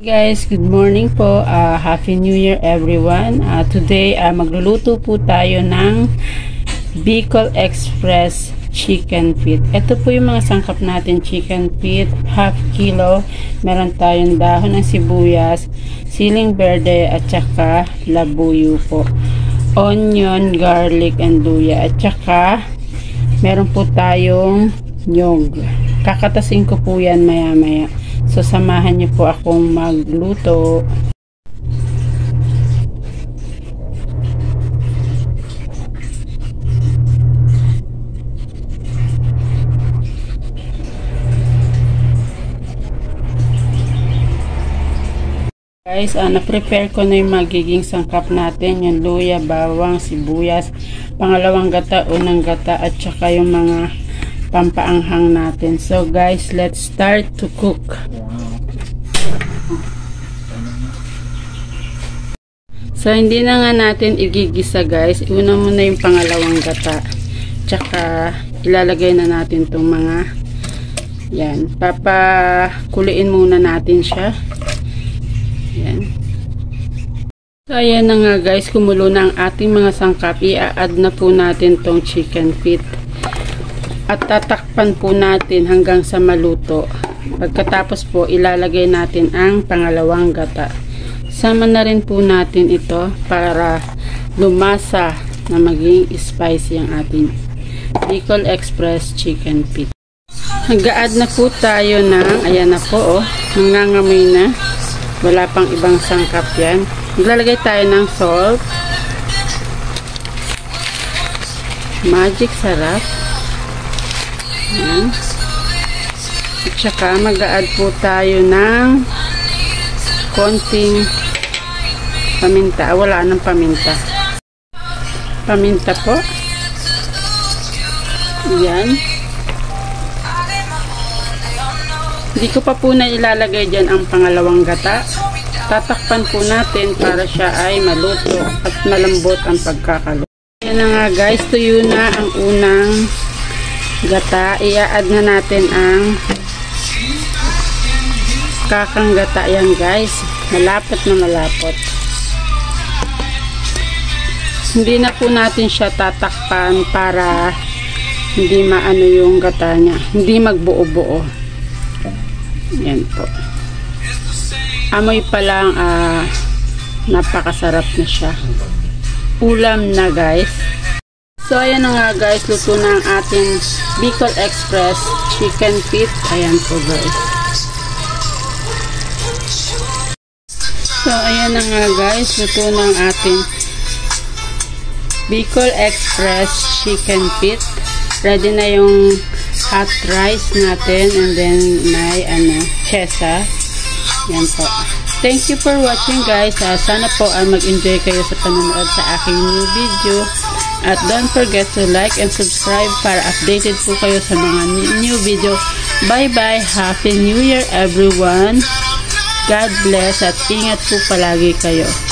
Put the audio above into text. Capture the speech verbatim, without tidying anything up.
Guys, good morning po. Uh, Happy New Year everyone. Uh, today, uh, magluluto po tayo ng Bicol Express chicken feet. Ito po yung mga sangkap natin. Chicken feet, half kilo. Meron tayong dahon ng sibuyas, siling berde, at saka labuyo po. Onion, garlic, and luya. At saka, meron po tayong nyog. Kakatasin ko po yan maya-maya. So, samahan niyo po akong magluto. Guys, uh, na-prepare ko na yung magiging sangkap natin. Yung luya, bawang, sibuyas, pangalawang gata, unang gata, at saka yung mga pampaanghang natin. So guys, let's start to cook. So hindi na nga natin igigisa guys. Una muna yung pangalawang gata. Tsaka ilalagay na natin itong mga yan. Papakuliin muna natin siya. Yan. So ayan na nga guys. Kumulo na ang ating mga sangkap. I-add na po natin tong chicken feet. At tatakpan po natin hanggang sa maluto. Pagkatapos po, ilalagay natin ang pangalawang gata. Sama na rin po natin ito para lumasa na maging spicy ang ating Bicol Express chicken feet. Nag-a-add na po tayo ng, ayan na po oh, nangangamoy na. Wala pang ibang sangkap yan. Ilalagay tayo ng salt. Magic sarap. Ayan. At saka mag-a-add po tayo ng konting paminta. Wala nang paminta. Paminta po. Ayan. Hindi ko pa po na ilalagay dyan ang pangalawang gata. Tatakpan po natin para siya ay maluto at malambot ang pagkakaluto. Ayan na nga guys, tuyo na ang unang gata. I-add na natin ang kakang gata yan guys. Malapot na malapot. Hindi na po natin siya tatakpan para hindi maano yung gata niya. Hindi magbuo-buo. Yan po. Amoy pa lang uh, napakasarap na siya. Ulam na guys. So, ayan na nga guys, luto na ang ating Bicol Express chicken feet. Ayan po guys. So, ayan na nga guys, luto na ang ating Bicol Express chicken feet. Ready na yung hot rice natin and then may ano, chesa. Yan po. Thank you for watching guys. Uh, sana po ay uh, mag-enjoy kayo sa panonood sa aking new video. At don't forget to like and subscribe para updated po kayo sa mga new video. Bye bye. Happy New Year everyone. God bless at ingat po palagi kayo.